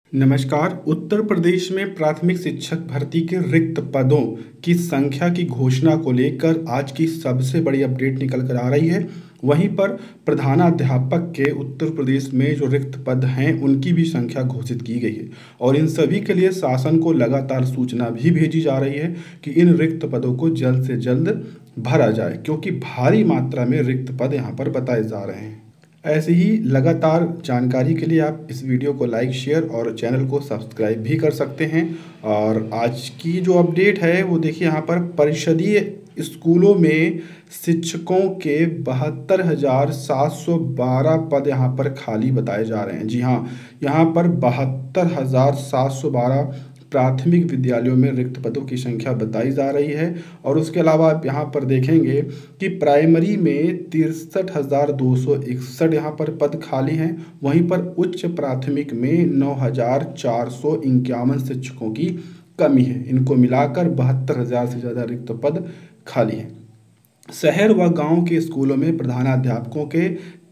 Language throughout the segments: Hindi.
नमस्कार। उत्तर प्रदेश में प्राथमिक शिक्षक भर्ती के रिक्त पदों की संख्या की घोषणा को लेकर आज की सबसे बड़ी अपडेट निकल कर आ रही है। वहीं पर प्रधानाध्यापक के उत्तर प्रदेश में जो रिक्त पद हैं उनकी भी संख्या घोषित की गई है और इन सभी के लिए शासन को लगातार सूचना भी भेजी जा रही है कि इन रिक्त पदों को जल्द से जल्द भरा जाए, क्योंकि भारी मात्रा में रिक्त पद यहाँ पर बताए जा रहे हैं। ऐसे ही लगातार जानकारी के लिए आप इस वीडियो को लाइक, शेयर और चैनल को सब्सक्राइब भी कर सकते हैं। और आज की जो अपडेट है वो देखिए, यहाँ पर परिषदीय स्कूलों में शिक्षकों के 72,712 पद यहाँ पर खाली बताए जा रहे हैं। जी हाँ, यहाँ पर 72,712 प्राथमिक विद्यालयों में रिक्त पदों की संख्या बताई जा रही है। और उसके अलावा आप यहाँ पर देखेंगे कि प्राइमरी में 63,261 यहाँ पर पद खाली हैं। वहीं पर उच्च प्राथमिक में 9,451 शिक्षकों की कमी है। इनको मिलाकर 72,000 से ज़्यादा रिक्त पद खाली हैं। शहर व गांव के स्कूलों में प्रधानाध्यापकों के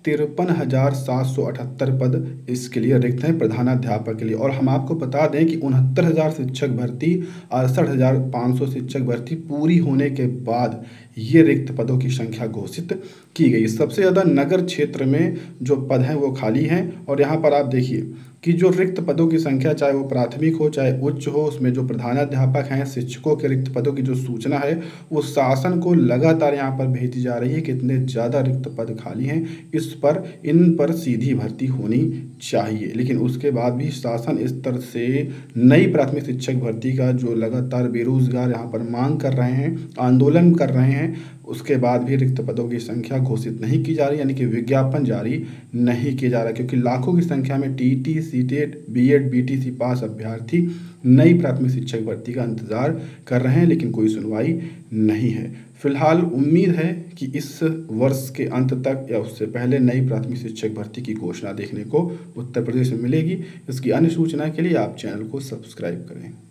53,778 पद इसके लिए रिक्त हैं, प्रधानाध्यापक के लिए। और हम आपको बता दें कि 69,000 शिक्षक भर्ती, 68,500 शिक्षक भर्ती पूरी होने के बाद ये रिक्त पदों की संख्या घोषित की गई। सबसे ज़्यादा नगर क्षेत्र में जो पद हैं वो खाली हैं। और यहाँ पर आप देखिए कि जो रिक्त पदों की संख्या, चाहे वो प्राथमिक हो चाहे उच्च हो, उसमें जो प्रधानाध्यापक हैं, शिक्षकों के रिक्त पदों की जो सूचना है वो शासन को लगातार यहाँ पर भेजी जा रही है कि इतने ज़्यादा रिक्त पद खाली हैं, इन पर सीधी भर्ती होनी चाहिए। लेकिन उसके बाद भी शासन इस तरह से नई प्राथमिक शिक्षक भर्ती का जो लगातार बेरोजगार यहाँ पर मांग कर रहे हैं, आंदोलन कर रहे हैं, उसके बाद भी रिक्त पदों की संख्या घोषित नहीं की जा रही, यानी कि विज्ञापन जारी नहीं किया जा रहा, क्योंकि लाखों की संख्या में TET, CTET, BEd, BTC pass अभ्यर्थी नई प्राथमिक शिक्षक भर्ती का इंतजार कर रहे हैं, लेकिन कोई सुनवाई नहीं है। फिलहाल उम्मीद है कि इस वर्ष के अंत तक या उससे पहले नई प्राथमिक शिक्षक भर्ती की घोषणा देखने को उत्तर प्रदेश में मिलेगी। इसकी अन्य सूचना के लिए आप चैनल को सब्सक्राइब करें।